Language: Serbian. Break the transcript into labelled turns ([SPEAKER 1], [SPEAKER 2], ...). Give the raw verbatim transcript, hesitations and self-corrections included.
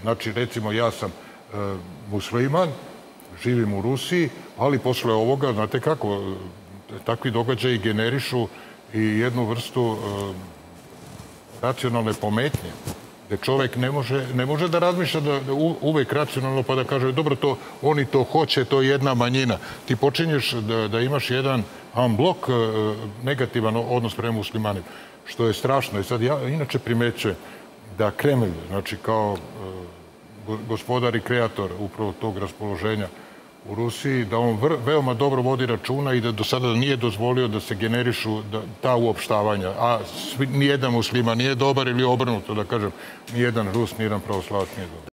[SPEAKER 1] Znači, recimo, ja sam musliman, živim u Rusiji, ali posle ovoga, znate kako, takvi događaji generišu i jednu vrstu racionalne pometnje, gde čovek ne može, ne može da razmišlja da, da uvek racionalno pa da kaže dobro, to, oni to hoće, to je jedna manjina. Ti počinješ da, da imaš jedan unblock, negativan odnos prema muslimanima, što je strašno. I sad ja inače primećujem da Kremlj, znači kao gospodar i kreator upravo tog raspoloženja u Rusiji, da on veoma dobro vodi računa i da do sada nije dozvolio da se generišu ta uopštavanja. A nijedan musliman nije dobar ili obrnuto, da kažem, nijedan Rus, nijedan pravoslavac nije dobar.